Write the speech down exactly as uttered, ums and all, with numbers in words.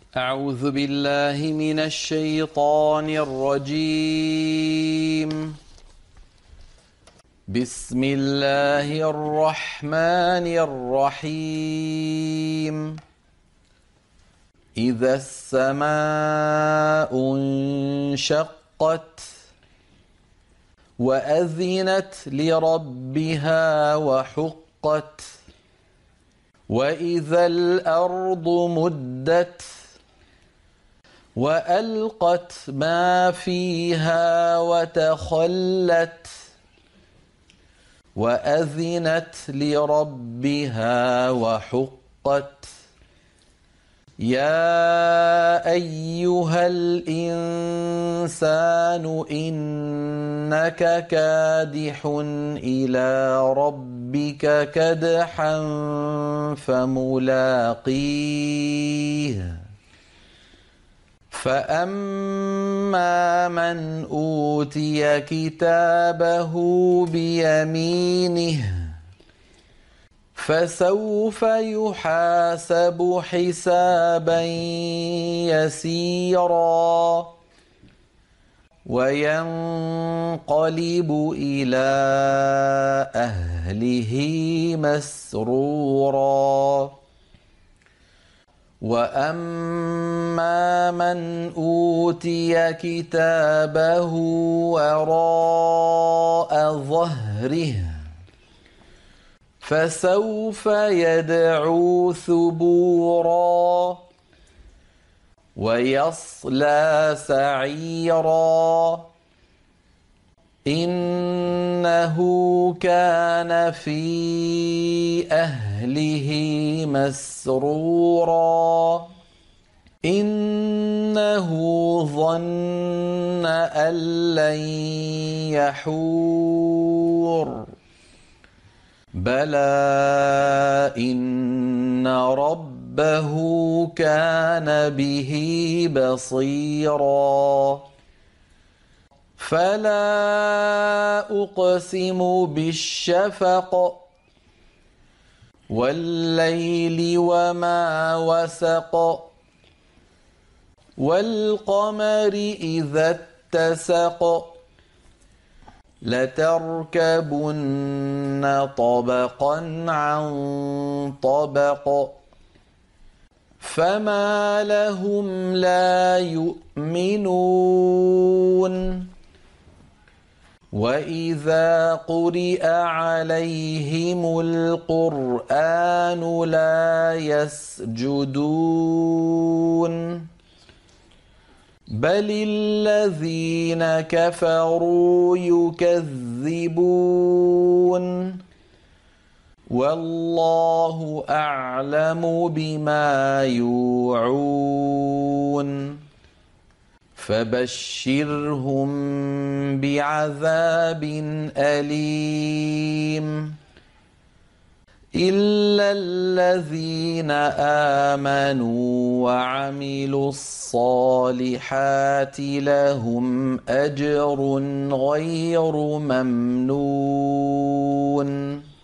أعوذ بالله من الشيطان الرجيم. بسم الله الرحمن الرحيم. إذا السماء انشقت وأذنت لربها وحقت وإذا الأرض مدت وألقت ما فيها وتخلت وأذنت لربها وحقت. يا أيها الإنسان إنك كادح إلى ربك كدحا فملاقيه. فأما من أوتي كتابه بيمينه فسوف يحاسب حسابا يسيرا وينقلب إلى أهله مسرورا. وأما من أوتي كتابه وراء ظهره فسوف يدعو ثبورا ويصلى سعيرا إنه كان في أهله مسرورا إنه ظن أن لن يحور بلى إن ربه كان به بصيرا. فلا أقسم بالشفق والليل وما وسق والقمر إذا اتسق لتركبن طبقا عن طبق فما لهم لا يؤمنون وإذا قرئ عليهم القرآن لا يسجدون بل الذين كفروا يكذبون والله أعلم بما يوعون فبشرهم بعذاب أليم إلا الذين آمنوا وعملوا الصالحات لهم أجر غير ممنون